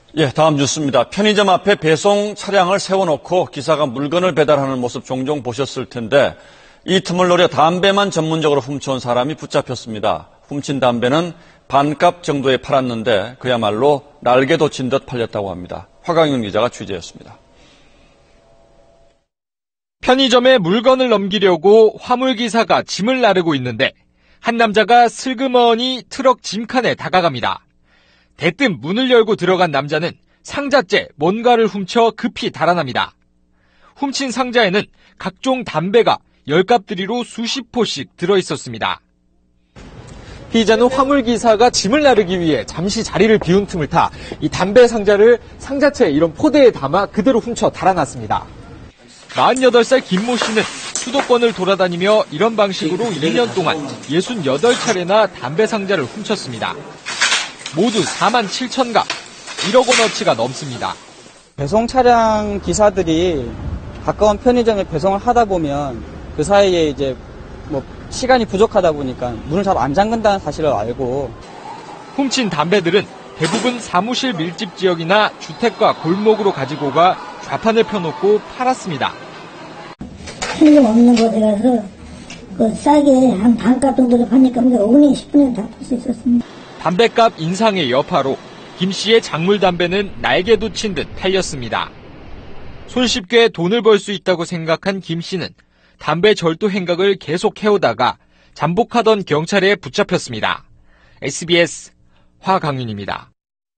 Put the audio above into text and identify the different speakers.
Speaker 1: 예, 다음 뉴스입니다. 편의점 앞에 배송 차량을 세워놓고 기사가 물건을 배달하는 모습 종종 보셨을 텐데 이 틈을 노려 담배만 전문적으로 훔쳐온 사람이 붙잡혔습니다. 훔친 담배는 반값 정도에 팔았는데 그야말로 날개 돋친 듯 팔렸다고 합니다. 화강윤 기자가 취재했습니다.
Speaker 2: 편의점에 물건을 넘기려고 화물기사가 짐을 나르고 있는데 한 남자가 슬그머니 트럭 짐칸에 다가갑니다. 대뜸 문을 열고 들어간 남자는 상자째 뭔가를 훔쳐 급히 달아납니다. 훔친 상자에는 각종 담배가 열갑들이로 수십 포씩 들어있었습니다. 피의자는 화물기사가 짐을 나르기 위해 잠시 자리를 비운 틈을 타 이 담배 상자를 상자채 이런 포대에 담아 그대로 훔쳐 달아났습니다. 48살 김모 씨는 수도권을 돌아다니며 이런 방식으로 2년 동안 68차례나 담배 상자를 훔쳤습니다. 모두 4만 7천 갑, 1억 원어치가 넘습니다.
Speaker 3: 배송 차량 기사들이 가까운 편의점에 배송을 하다 보면 그 사이에 이제 시간이 부족하다 보니까 문을 잘 안 잠근다는 사실을 알고
Speaker 2: 훔친 담배들은 대부분 사무실 밀집 지역이나 주택가 골목으로 가지고 가 좌판을 펴놓고 팔았습니다.
Speaker 4: 편의점 없는 곳에 가서 싸게 한 반값 정도를 파니까 5분에 10분에 다 팔 수 있었습니다.
Speaker 2: 담배값 인상의 여파로 김 씨의 작물 담배는 날개 돋친 듯 팔렸습니다. 손쉽게 돈을 벌 수 있다고 생각한 김 씨는 담배 절도 행각을 계속 해오다가 잠복하던 경찰에 붙잡혔습니다. SBS 화강윤입니다.